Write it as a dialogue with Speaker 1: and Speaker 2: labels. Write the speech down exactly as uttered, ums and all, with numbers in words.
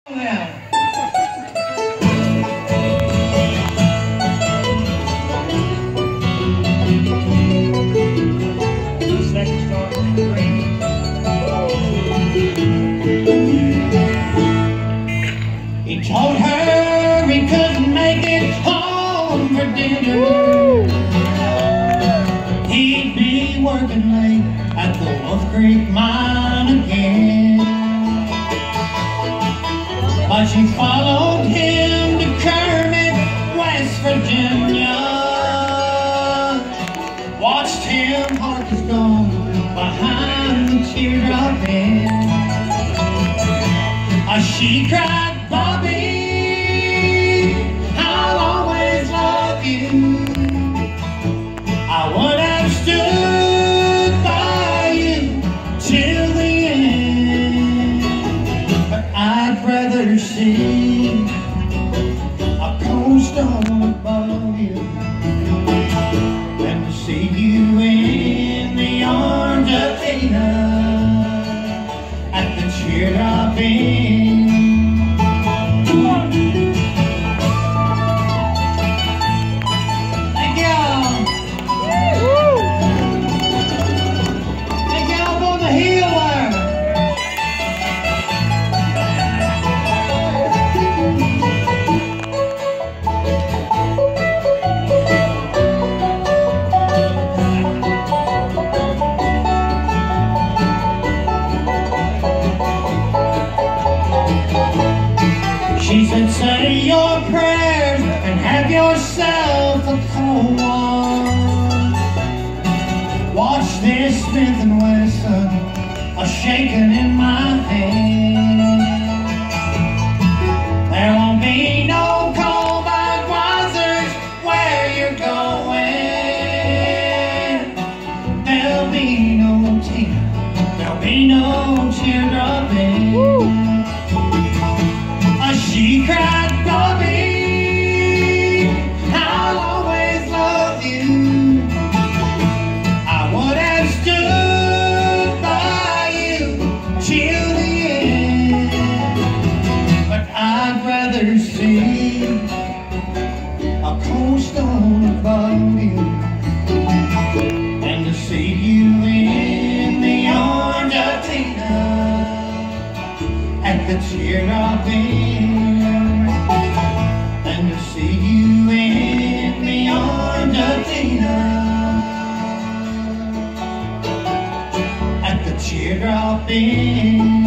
Speaker 1: He told her he couldn't make it home for dinner. He'd be working late at the Wolf Creek Mine again. But she followed him to Kermit, West Virginia. Watched him park his dog behind the teardrop inn. As she cried, "Bobby, I'll always love you. I would have stood by you till the end, but I'd rather see a cold stone above you than to see you in the arms of Tina at the teardrop inn." She said, "Say your prayers and have yourself a cold one. Watch this Smith and Wesson a shaking in my hand. There won't be no cold Budweisers where you're going. There'll be no tea, there'll be no teardrop inn." She cried, "Bobby, I'll always love you. I would have stood by you till the end, but I'd rather see a cold stone above you than to see you in the arms of Tina at the teardrop inn. And to see you in the arms of Tina at the teardrop inn.